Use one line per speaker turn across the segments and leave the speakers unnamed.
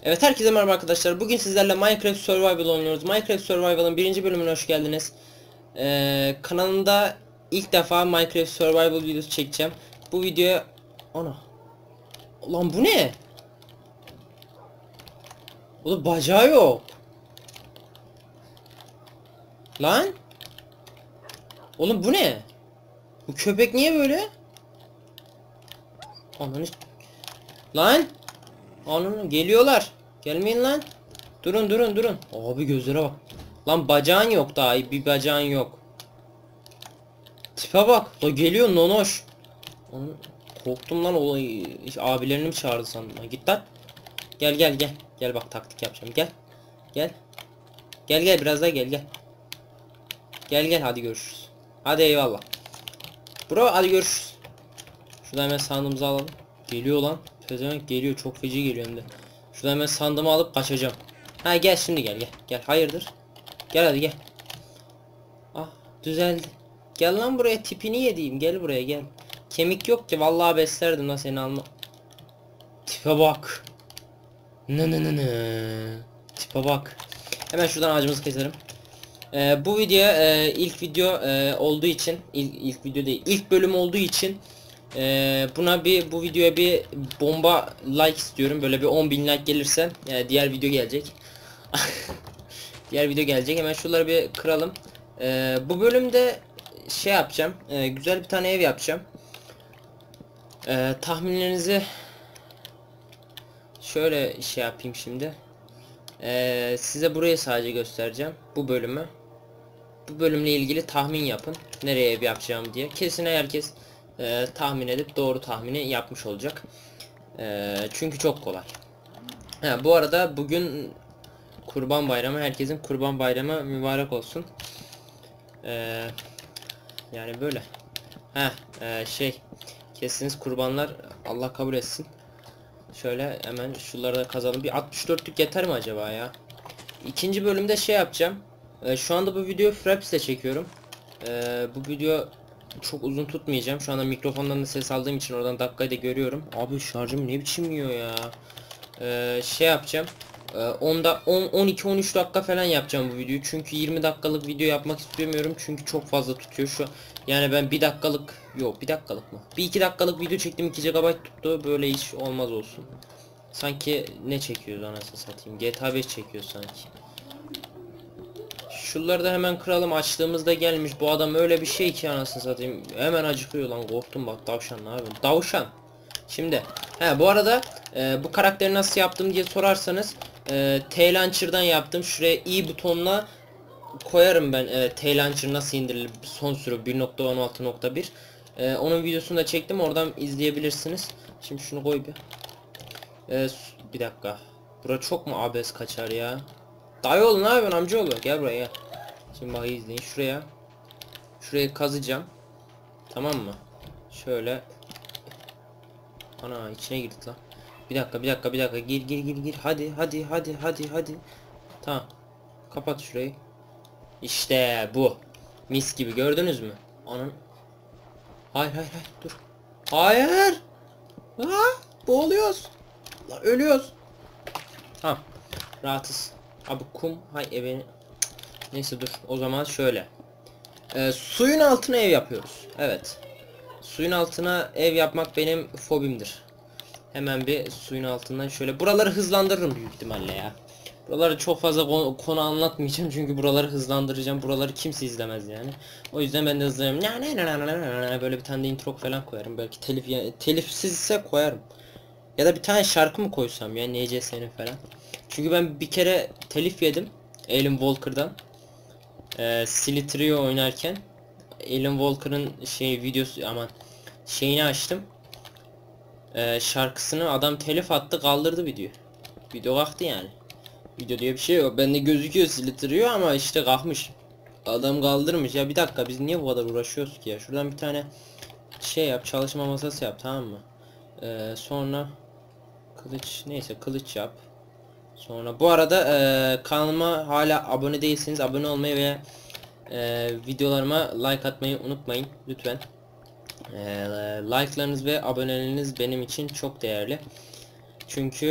Evet, herkese merhaba arkadaşlar. Bugün sizlerle Minecraft Survival oynuyoruz. Minecraft Survival'ın birinci bölümüne hoş geldiniz. Kanalımda ilk defa Minecraft Survival videosu çekeceğim. Bu videoya... Ana. Ulan bu ne? Oğlum bacağı yok. Lan. Oğlum bu ne? Bu köpek niye böyle? Ananı... Lan. Ananı geliyorlar. Gelmeyin lan. Durun. Abi gözlere bak. Lan bacağın yok daha, bir bacağın yok. Tipe bak. Da geliyor nonoş. Onun, korktum lan, olayı abilerini mi çağırdı sandım. Ha, git lan. Gel. Gel bak, taktik yapacağım. Gel. Gel biraz daha gel. Gel hadi görüşürüz. Hadi eyvallah. Bro hadi görüşürüz. Şuradan hemen sandığımızı alalım. Geliyor lan. Pezevenk geliyor, çok feci geliyor hem de. Şuradan hemen sandığımı alıp kaçacağım. Ha gel şimdi gel. Hayırdır? Gel hadi gel. Ah düzeldi. Gel lan buraya, tipini yediğim, gel buraya gel. Kemik yok ki vallahi, beslerdim lan seni, alma. Tipe bak. Ne. Tipe bak. Hemen şuradan ağacımızı keselim. Bu video ilk video olduğu için, ilk video değil, ilk bölüm olduğu için bu videoya bir bomba like istiyorum. Böyle bir 10.000 like gelirse diğer video gelecek. Diğer video gelecek. Hemen şunları bir kıralım. Bu bölümde şey yapacağım. Güzel bir tane ev yapacağım. Tahminlerinizi şöyle şey yapayım şimdi. Size burayı sadece göstereceğim. Bu bölümü. Bu bölümle ilgili tahmin yapın. Nereye ev yapacağım diye. Kesin herkes tahmin edip doğru tahmini yapmış olacak. Çünkü çok kolay. Bu arada bugün Kurban Bayramı. Herkesin Kurban Bayramı mübarek olsun. Yani böyle. Kesiniz kurbanlar, Allah kabul etsin. Şöyle hemen şunları da kazalım. Bir 64'lük yeter mi acaba ya? İkinci bölümde şey yapacağım. Şu anda bu videoyu Fraps'te çekiyorum. Bu video çok uzun tutmayacağım. Şu anda mikrofondan da ses aldığım için oradan dakikayı da görüyorum. Abi şarjım ne biçim yiyor ya. Şey yapacağım. 12-13 dakika falan yapacağım bu videoyu. Çünkü 20 dakikalık video yapmak istemiyorum. Çünkü çok fazla tutuyor şu. Yani ben bir dakikalık, yok bir dakikalık mı? Bir iki dakikalık video çektim, 2 GB tuttu. Böyle iş olmaz olsun. Sanki ne çekiyoruz anasını satayım. GTA 5 çekiyor sanki. Şunları da hemen kıralım. Açlığımızda gelmiş. Bu adam öyle bir şey ki anasını satayım. Hemen acıkıyor lan, korktum bak. Tavşan ne yapıyorsun? Tavşan. Şimdi bu arada bu karakteri nasıl yaptım diye sorarsanız T-Launcher'dan yaptım. Şuraya i butonuna koyarım ben T-Launcher nasıl indirilir son sürüm 1.16.1. Onun videosunu da çektim, oradan izleyebilirsiniz. Şimdi şunu koy bir. Bir dakika. Bura çok mu ABS kaçar ya? Dayıoğlu ne yapıyorsun amcaoğlu? Gel buraya gel. Şimdi bak izleyin şuraya. Şurayı kazacağım. Tamam mı? Şöyle. Ana içine girdik lan. Bir dakika. Gir. Hadi. Tamam. Kapat şurayı. İşte bu. Mis gibi, gördünüz mü? Anan. Hayır dur. Hayır. Boğuluyoruz. La, ölüyoruz. Tamam. Rahatız. Abi kum. Hay evini. Neyse dur. O zaman şöyle. Suyun altına ev yapıyoruz. Evet. Suyun altına ev yapmak benim fobimdir. Hemen bir suyun altından şöyle. Buraları hızlandırırım büyük ihtimalle ya. Buraları çok fazla konu anlatmayacağım çünkü buraları hızlandıracağım. Buraları kimse izlemez yani. O yüzden ben de hızlanırım. Böyle bir tane de intro falan koyarım. Belki telifsizse koyarım. Ya da bir tane şarkı mı koysam ya, NCS'nin falan. Çünkü ben bir kere telif yedim Alan Walker'dan. Silly oynarken Alan Walker'ın videosu, aman şeyini açtım. Şarkısını adam telif attı, kaldırdı video. Video kalktı yani. Video diye bir şey yok. Bende gözüküyor silitiriyor ama işte kalkmış. Adam kaldırmış. Ya bir dakika, biz niye bu kadar uğraşıyoruz ki ya? Şuradan bir tane şey yap, çalışma masası yap, tamam mı? Sonra kılıç, neyse kılıç yap. Sonra bu arada kanalıma hala abone değilseniz abone olmayı ve videolarıma like atmayı unutmayın lütfen. Like'larınız ve aboneleriniz benim için çok değerli. Çünkü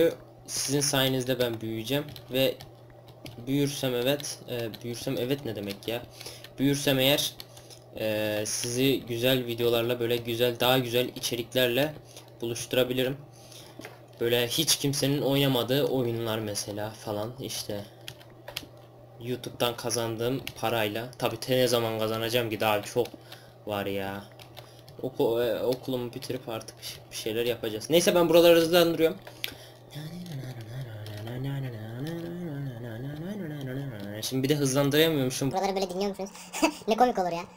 sizin sayenizde ben büyüyeceğim ve büyürsem evet, büyürsem evet ne demek ya? Büyürsem eğer sizi güzel videolarla, böyle güzel, daha güzel içeriklerle buluşturabilirim. Böyle hiç kimsenin oynamadığı oyunlar mesela falan işte. YouTube'dan kazandığım parayla, tabi ne zaman kazanacağım ki, daha çok var ya. Okulumu bitirip artık bir şeyler yapacağız. Neyse, ben buraları hızlandırıyorum. Şimdi bir de hızlandıramıyormuşum.
Buraları böyle dinliyor musunuz? Ne komik olur ya.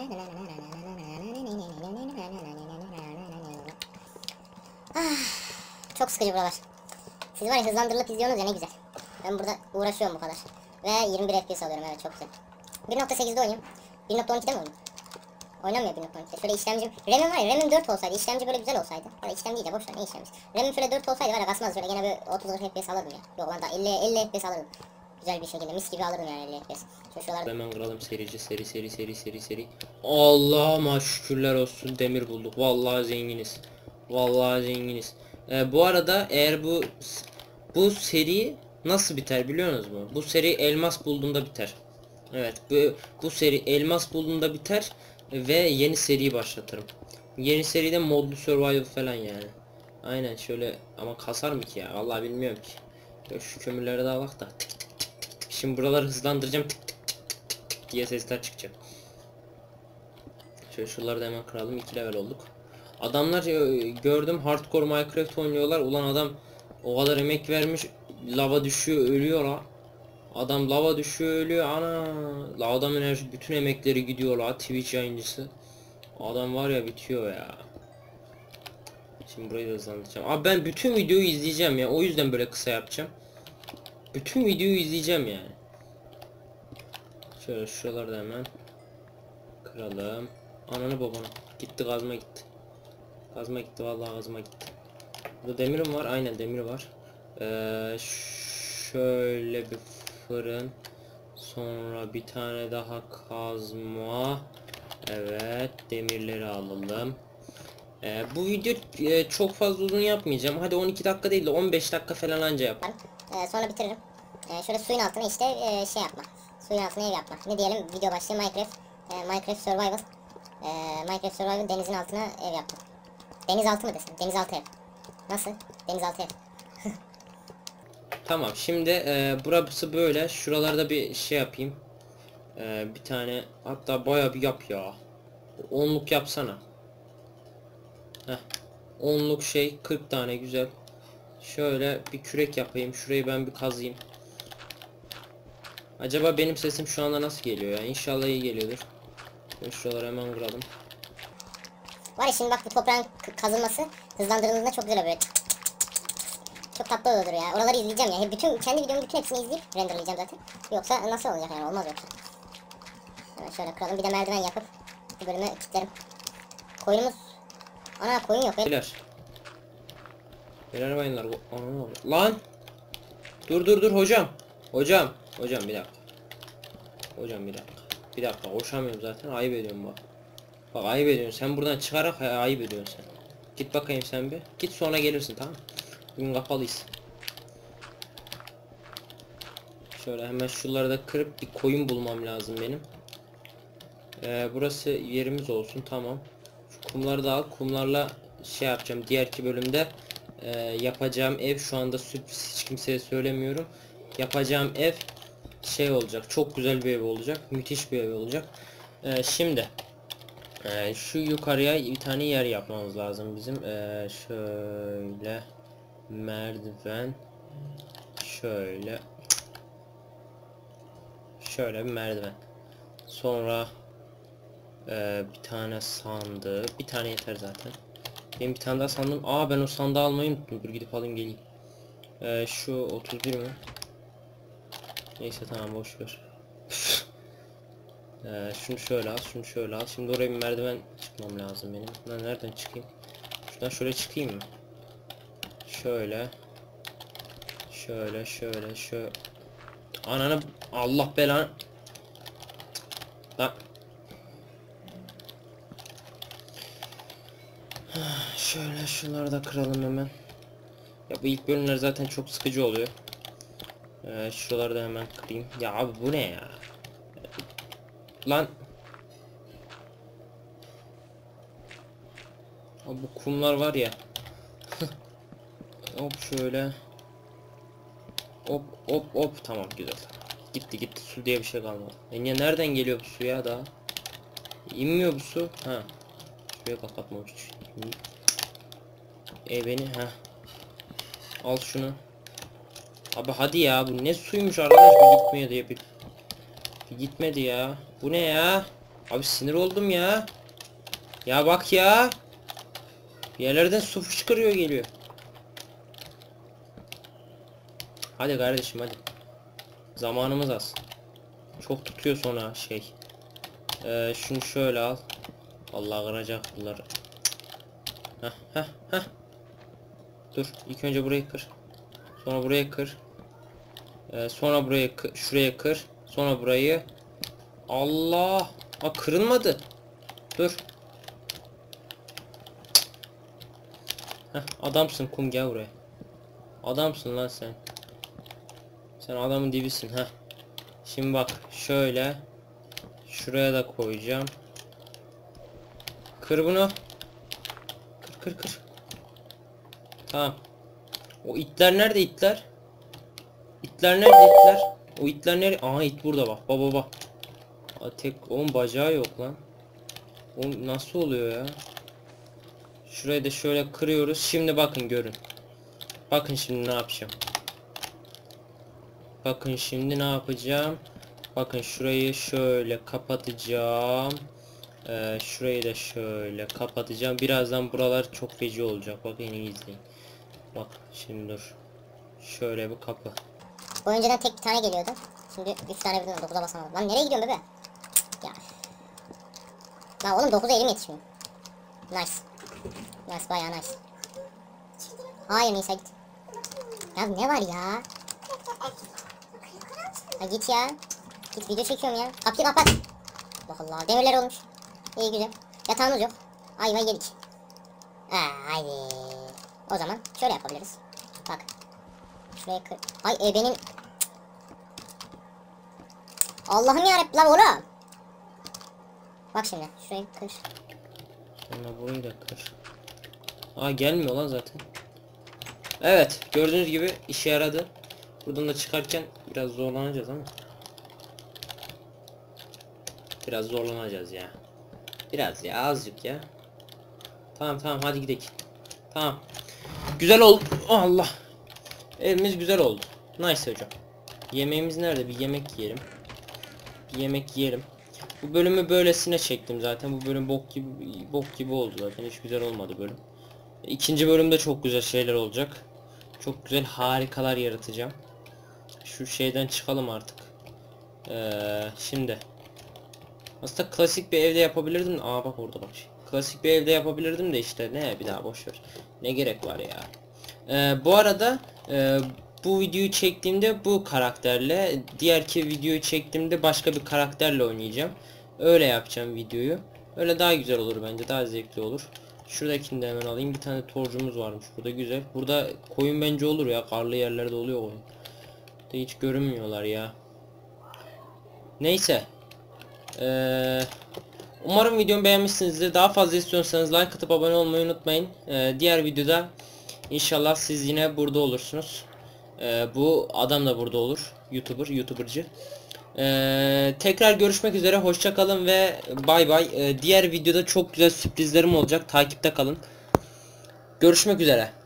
Çok sıkıcı buralar. Siz var ya, hızlandırılıp izliyorsunuz ya, ne güzel. Ben burada uğraşıyorum bu kadar. Ve 21 FPS alıyorum, evet, çok güzel. 1.8'de oynayayım. 1.12'de mi oynayayım? Oynamıyor 1.12'de. Şöyle işlemcim. RAM'im var ya, RAM'im 4 olsaydı, işlemci böyle güzel olsaydı. Ya da işlem değil de boşver, ne işlemci. RAM'im şöyle 4 olsaydı var ya, kasmaz, şöyle gene böyle 30 FPS alırdım ya. Yok lan, daha 50 FPS alırdım. Güzel bir şekilde mis gibi alırdım yani 50 FPS. Şuralarda
Hemen kıralım, serici, seri. Allah'ıma şükürler olsun, demir bulduk. Vallahi zenginiz. Vallahi zenginiz. Bu arada eğer bu seri nasıl biter biliyor musunuz? Bu seri elmas bulduğunda biter. Evet, bu seri elmas bulduğunda biter ve yeni seriyi başlatırım. Yeni seride modlu survival falan yani. Aynen şöyle, ama kasar mı ki ya? Vallahi bilmiyorum ki. Şu kömürleri de alak da. Tık tık tık tık tık. Şimdi buraları hızlandıracağım. Tık tık diye sesler çıkacak. Şöyle şuraları da hemen kıralım. 2 level olduk. Adamlar gördüm, hardcore Minecraft oynuyorlar. Ulan adam o kadar emek vermiş, lava düşüyor, ölüyor la. Adam lava düşüyor, ölüyor. Ana, la adamın enerji, bütün emekleri gidiyor la. Twitch yayıncısı. Adam var ya, bitiyor ya. Şimdi burayı da hızlandıracağım. Abi ben bütün videoyu izleyeceğim ya. O yüzden böyle kısa yapacağım. Bütün videoyu izleyeceğim yani. Şöyle şuraları da hemen kıralım. Ananı babanı. Gitti, kazma gitti. Kazma gitti, vallahi kazma gitti. Burada demirim var. Aynen, demir var. Şöyle bir fırın. Sonra bir tane daha kazma. Evet, demirleri alalım. Bu video çok fazla uzun yapmayacağım. Hadi 12 dakika değil de 15 dakika falan anca yap.
sonra bitiririm. Şöyle suyun altına işte şey yapma. Suyun altına ev yapma. Ne diyelim, video başlığı Minecraft. Minecraft Survival. Minecraft Survival denizin altına ev yaptım. Denizaltı mı desin? Denizaltı ev. Nasıl? Denizaltı ev.
Tamam, şimdi burası böyle. Şuralarda bir şey yapayım. Bir tane, hatta bayağı bir yap ya. 10'luk yapsana. Heh. 10'luk şey 40 tane, güzel. Şöyle bir kürek yapayım. Şurayı ben bir kazayım. Acaba benim sesim şu anda nasıl geliyor ya? İnşallah iyi geliyordur. Şuraları hemen kıralım.
Var ya, şimdi bak, bu toprağın kazılması hızlandırıldığında çok güzel oluyor. Çok tatlı oluyordur ya. Oraları izleyeceğim ya. Bütün kendi videomun bütün hepsini izleyip renderlayacağım zaten. Yoksa nasıl olacak yani? Olmaz yoksa. Hemen şöyle kıralım. Bir de merdiven yapıp bu bölümü kilitlerim. Koyunumuz... Ana, koyun yok.
Beyler. Beyler bayınlar. Ananı olur. Lan. Dur hocam. Hocam bir dakika. Hocam bir dakika. Bir dakika, koşamıyorum zaten. Ayıp ediyorum bak. Bak, ayıp ediyorsun. Sen buradan çıkarak ayıp ediyorsun sen. Git bakayım sen bir. Git, sonra gelirsin, tamam. Bugün kapalıyız. Şöyle hemen şunları da kırıp bir koyun bulmam lazım benim. Burası yerimiz olsun, tamam. Şu kumları da al. Kumlarla şey yapacağım. Diğerki bölümde yapacağım ev, şu anda sürpriz, hiç kimseye söylemiyorum. Yapacağım ev şey olacak. Çok güzel bir ev olacak. Müthiş bir ev olacak. Şimdi şu yukarıya bir tane yer yapmamız lazım bizim. Şöyle merdiven, şöyle bir merdiven. Sonra bir tane sandığı, bir tane yeter zaten. Benim bir tane daha sandım. Ben o sandığı almayı unuttum. Dur gidip alayım geleyim. Şu 31 mi? Neyse, tamam, boş ver. Şunu şöyle al, şunu şöyle al. Şimdi oraya bir merdiven çıkmam lazım benim. Ben nereden çıkayım? Şuradan şöyle çıkayım mı? Şöyle. Şöyle. Ananı, Allah belanı. Lan. Şöyle şunları da kıralım hemen. Ya bu ilk bölümler zaten çok sıkıcı oluyor. Şuraları da hemen kırayım. Ya abi bu ne ya? Lan. Abi bu kumlar var ya. Hop şöyle. Hop hop hop, tamam güzel. Gitti gitti, su diye bir şey kalmadı. Niye, nereden geliyor bu su ya daha? İnmiyor bu su. Ha. Şuraya kapatmamış. Beni ha. Al şunu. Abi hadi ya, bu ne suymuş arkadaş, bir gitmiyor diye bir gitmedi ya. Bu ne ya? Abi sinir oldum ya. Ya bak ya. Bir yerlerden su fışkırıyor geliyor. Hadi kardeşim hadi. Zamanımız az. Çok tutuyor sonra şey. Şunu şöyle al. Allah kıracak bunları. Heh heh heh. Dur, ilk önce burayı kır. Sonra burayı kır. Sonra burayı şuraya kır. Sonra burayı. Allah. Aa, kırılmadı. Dur. Heh, adamsın kum, gel buraya. Adamsın lan sen. Sen adamın dibisin ha. Şimdi bak şöyle. Şuraya da koyacağım. Kır bunu. Kır kır kır. Tamam. O itler nerede, itler? İtler nerede, itler? O itler nerede? Aha, it burada bak. Baba bak. Aa, tek onun bacağı yok lan. O nasıl oluyor ya? Şurayı da şöyle kırıyoruz. Şimdi bakın, görün. Bakın şimdi ne yapacağım. Bakın şimdi ne yapacağım. Bakın şurayı şöyle kapatacağım. Şurayı da şöyle kapatacağım. Birazdan buralar çok feci olacak. Bakın iyi izleyin. Bak şimdi dur. Şöyle bir kapı.
O önceden tek bir tane geliyordu. Şimdi 3 tane birden 9'a basamadım. Lan nereye gidiyorsun bebe? Ya. Lan oğlum 9'a elim yetişmiyor. Nice. Nice, bayağı nice. Hayır Nisa git. Ya ne var ya? Ha git ya. Git, video çekiyorum ya. Kapıyı kapat. Allah Allah, demirler olmuş. İyi güzel. Yatağımız yok. Ayva yedik. Haydi. O zaman şöyle yapabiliriz. Bak. Şuraya kır. Ay benim. Allah'ım yarabbim lan oğlum. Bak şimdi şurayı kır.
Sonra burayı da kır. Aa, gelmiyor lan zaten. Evet, gördüğünüz gibi işe yaradı. Buradan da çıkarken biraz zorlanacağız ama. Biraz zorlanacağız ya. Biraz ya, azıcık ya. Tamam tamam, hadi gidelim. Tamam. Güzel oldu. Allah. Evimiz güzel oldu. Nice hocam. Yemeğimiz nerede? Bir yemek yiyelim. Bir yemek yiyelim. Bu bölümü böylesine çektim zaten. Bu bölüm bok gibi oldu zaten. Hiç güzel olmadı bölüm. İkinci bölümde çok güzel şeyler olacak. Çok güzel harikalar yaratacağım. Şu şeyden çıkalım artık. Şimdi. Aslında klasik bir evde yapabilirdim. Aa bak orada bak. Klasik bir evde yapabilirdim de işte ne, bir daha boş ver. Ne gerek var ya. Bu arada bu videoyu çektiğimde bu karakterle, diğerki videoyu çektiğimde başka bir karakterle oynayacağım. Öyle yapacağım videoyu. Öyle daha güzel olur bence, daha zevkli olur. Şuradakini de hemen alayım. Bir tane torcumuz varmış burada, güzel. Burada koyun bence olur ya, karlı yerlerde oluyor koyun. Burada hiç görünmüyorlar ya. Neyse. Umarım videomu beğenmişsinizdir. Daha fazla istiyorsanız like atıp abone olmayı unutmayın. Diğer videoda inşallah siz yine burada olursunuz. Bu adam da burada olur. YouTuber'cı. Tekrar görüşmek üzere. Hoşça kalın ve bay bay. Diğer videoda çok güzel sürprizlerim olacak. Takipte kalın. Görüşmek üzere.